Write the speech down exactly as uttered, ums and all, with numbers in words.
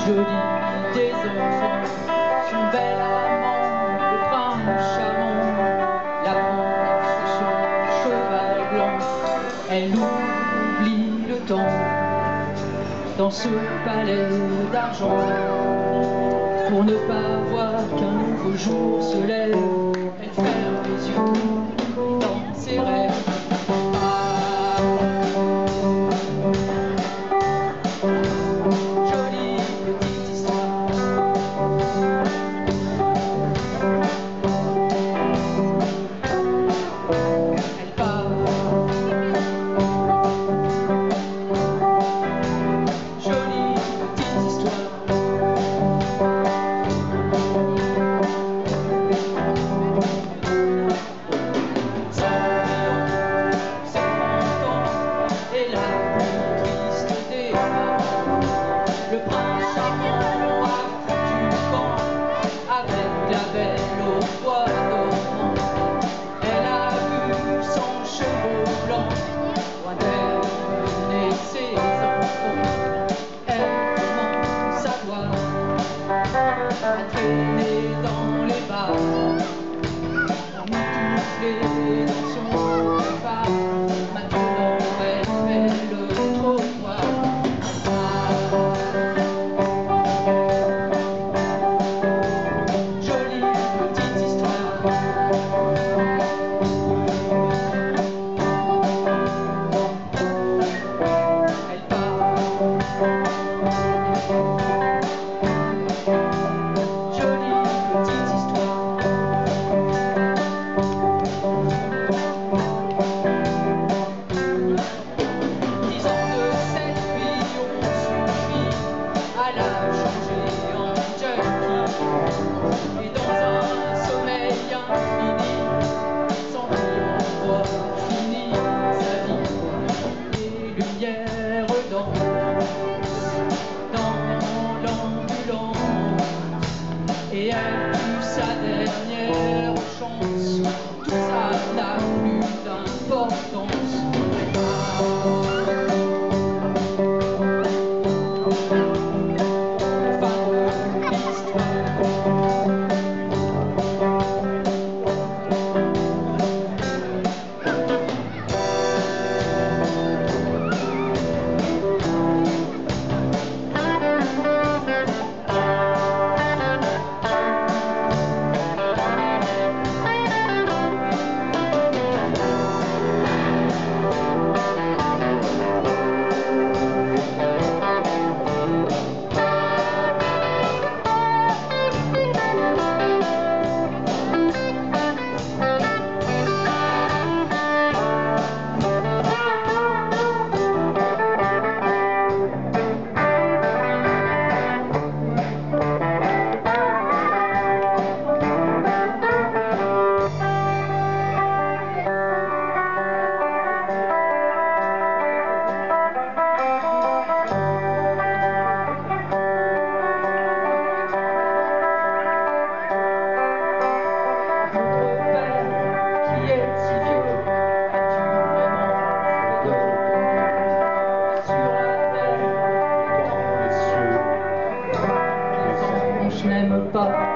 jolie des enfants, son bel amant, le prince charmant, la prend sur son cheval blanc. Elle oublie le temps dans ce palais d'argent, pour ne pas voir qu'un nouveau jour se lève. Elle ferme les yeux dans ses rêves. Le prince charmant a foutu camp avec la belle au bois dormant. Elle a vu son cheveu blanc, loin d'elle et ses enfants. Elle commence à voir, à traîner dans les bars, à mitoufler dans son repas. Maintenant elle fait le trottoir. Et elle eut sa dernière chance, tout ça n'a plus d'importance. Fin de l'histoire. Je n'aime pas